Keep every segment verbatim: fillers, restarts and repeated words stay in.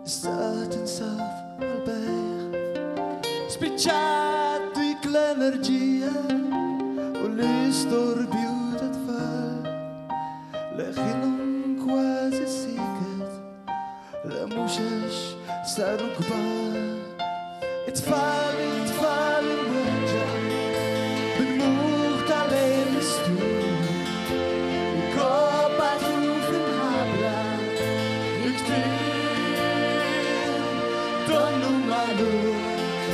issa tinsab għal-bejgħ. Spiċċat dik l-enerġija u l-istorbju ta' tfal leħinhom kważi siket la mhux għax saru kbar. It-tfal, it-tfal imweġġa bil-muħ tal-lejl mistur ikkobbatu fil-ħabla iktir donnu magħluf,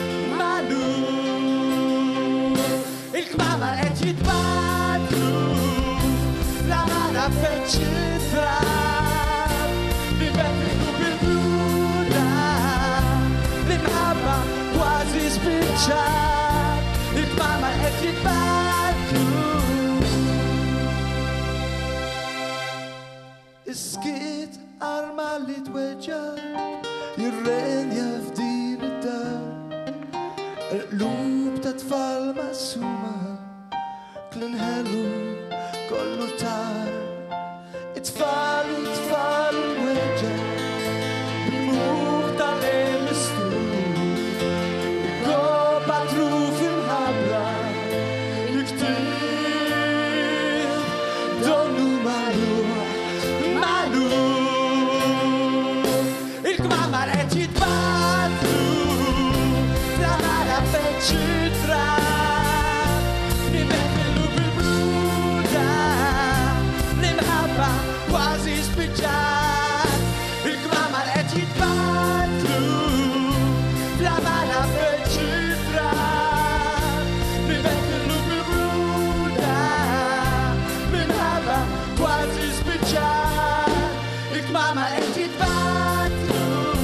magħluf. Il-kmamar qed jitbattu fl-amara feċ-ċitrab li bettu bil-bluda l-imħabba kważi spiċċat. Il-kmamar qed jitbattu Is-skiet arma li tweġġa jirrenja f'din id-dar. Qlub ta' tfal maqsuma klinħelu kollu tar. It-tfal u t-tfal weġġa bil-muħ tal-lejl mistur ikkobbatu fil-ħabla iktir donnu magħluf, magħluf. Il-kmamar qed jitbattu fl-amara feċ-ċitrab li bettu bil-bluda l-imħabba kważi spiċċat. Il-kmamar qed jitbattu fl-amara feċ-ċitrab li bettu bil-bluda l-imħabba kważi spiċċat. Il-kmamar qed jitbattu.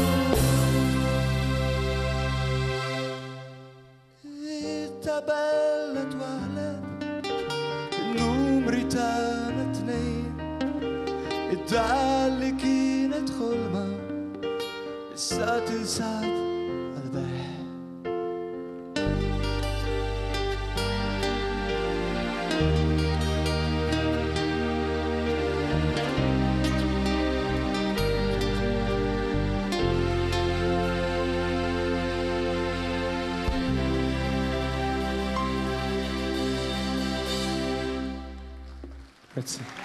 It-tabella twaħlet il-numri tagħna tnejn. Id-Dalli kienet ħolma issa tinsab għal-bejgħ. Grazie.